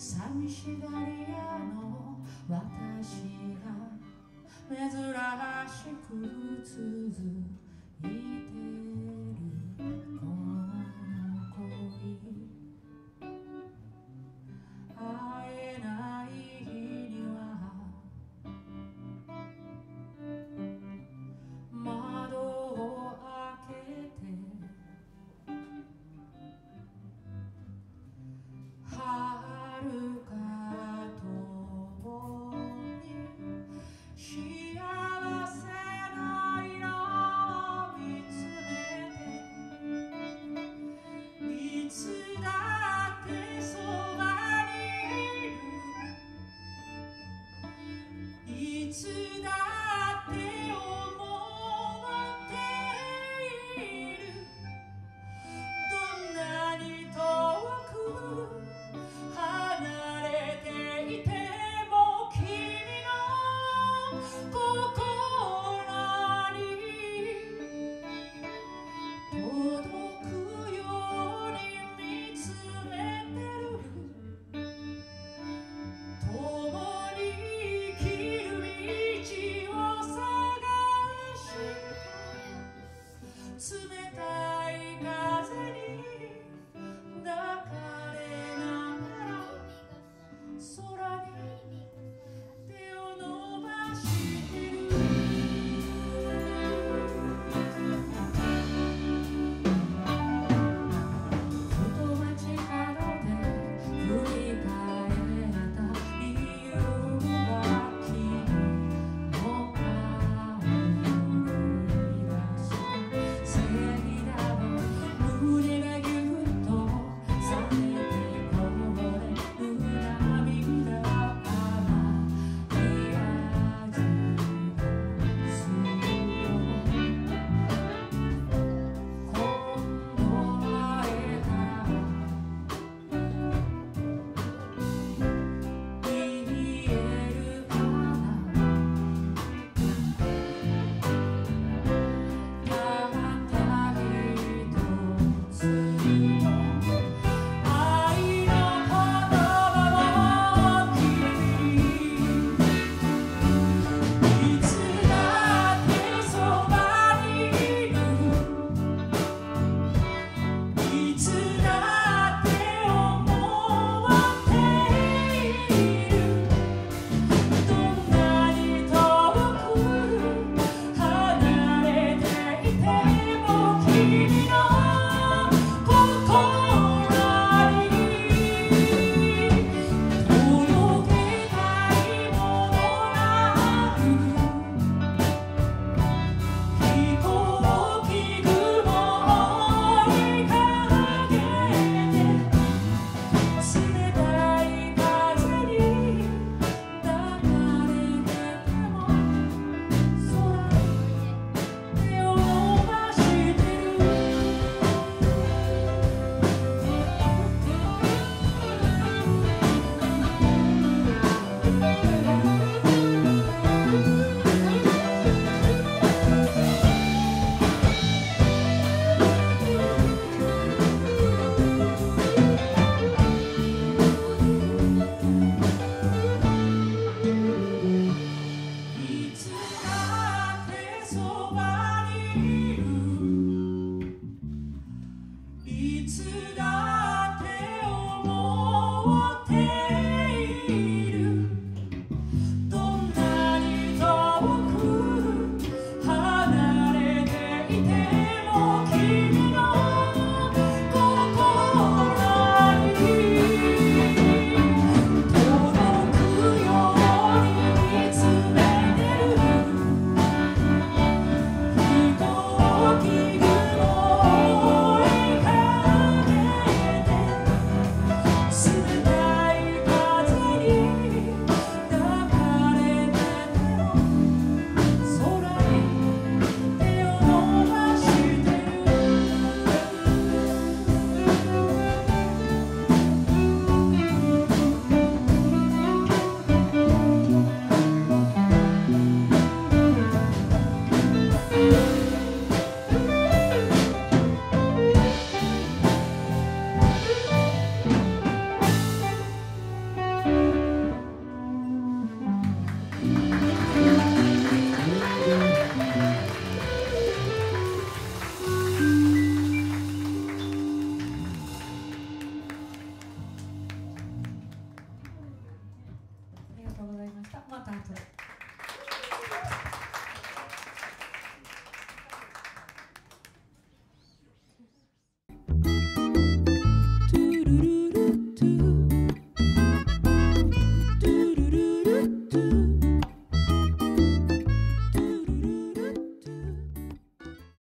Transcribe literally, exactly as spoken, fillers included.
寂しがり屋の私が珍しく続いてるこの恋、会えない日には窓を開けて遥か遠に幸せな色を見つめて、いつだってそばにいる、いつだって思っている、どんなに遠く離れていても君の心に届くように見つめてる、共に生きる道を探した冷たい風に抱かれながら空に手を伸ばしてる。ふと街角で振り返った理由が君の顔に出したせいだわ、胸がぎゅっと冷めてこぼれる涙が嫌味がするよ、今度会えたら言えるかな、たった一つの愛の言葉を君、いつだってそばにいる、いつだって思っている、どんなに遠く離れていても君の心に届けたいものがある、飛行機雲を追いかけて冷たい風に抱かれても空に手を伸ばしてる。いつだってそばにいる、いつだって思